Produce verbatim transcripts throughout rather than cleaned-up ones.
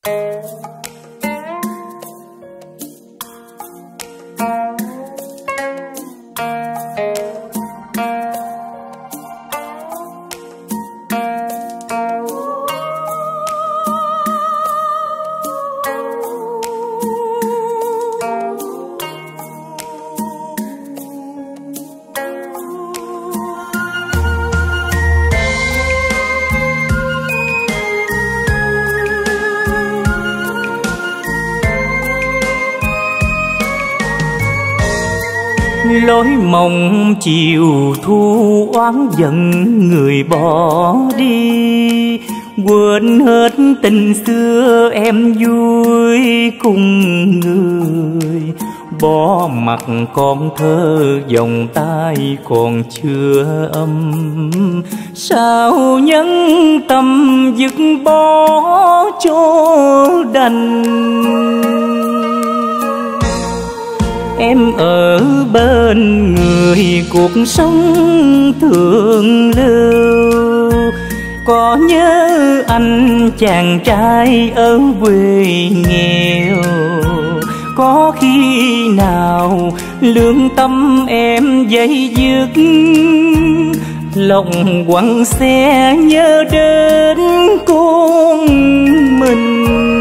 Lối mộng chiều thu oán giận người bỏ đi, quên hết tình xưa em vui cùng người. Bỏ mặt con thơ vòng tay còn chưa âm, sao nhân tâm dứt bỏ cho đành. Em ở bên người cuộc sống thượng lưu, có nhớ anh chàng trai ở quê nghèo. Có khi nào lương tâm em dây dứt, lòng quặn xe nhớ đến con mình.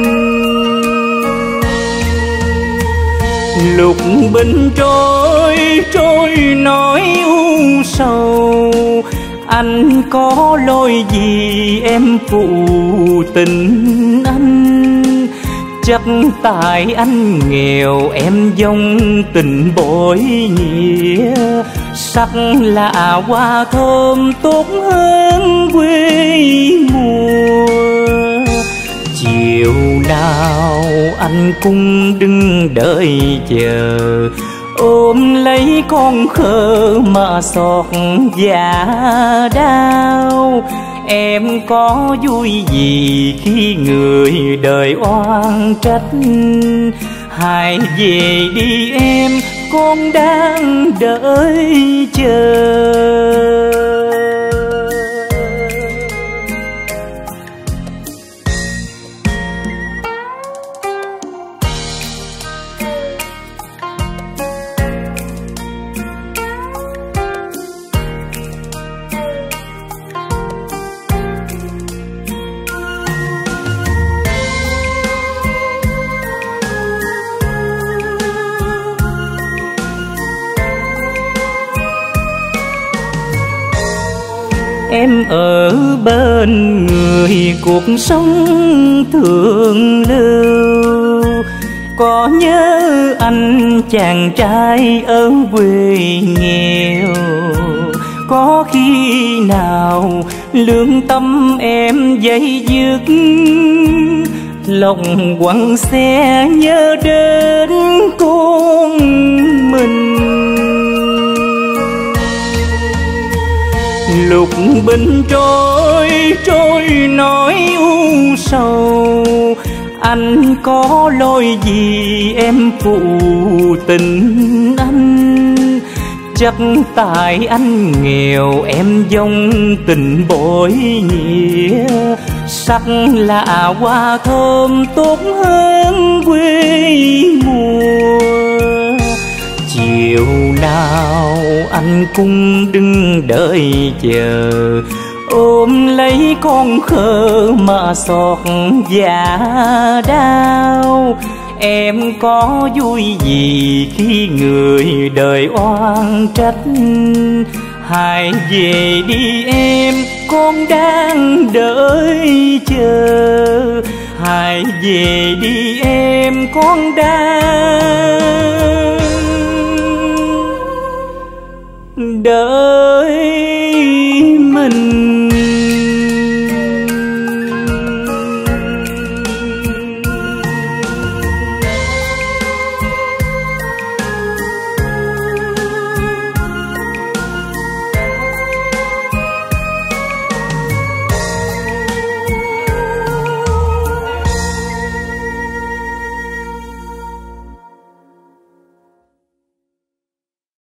Lục bình trôi trôi nỗi u sầu, anh có lỗi gì em phụ tình anh. Chắc tại anh nghèo em dòng tình bội nghĩa, sắc là hoa thơm tốt hơn quê mùa. Chiều nào anh cũng đứng đợi chờ, ôm lấy con khờ mà xót dạ đau. Em có vui gì khi người đời oan trách, hãy về đi em, con đang đợi chờ. Em ở bên người cuộc sống thượng lưu, có nhớ anh chàng trai ở quê nghèo. Có khi nào lương tâm em dây dứt, lòng quặn xe nhớ đến con mình. Lục bình trôi trôi nỗi u sầu, anh có lỗi gì em phụ tình anh. Chắc tại anh nghèo em dòng tình bội nghĩa, sắc là hoa thơm tốt hơn quê mùa. Chiều nào anh cũng đứng đợi chờ, ôm lấy con khờ mà xót dạ đau. Em có vui gì khi người đời oan trách, hãy về đi em, con đang đợi chờ. Hãy về đi em, con đang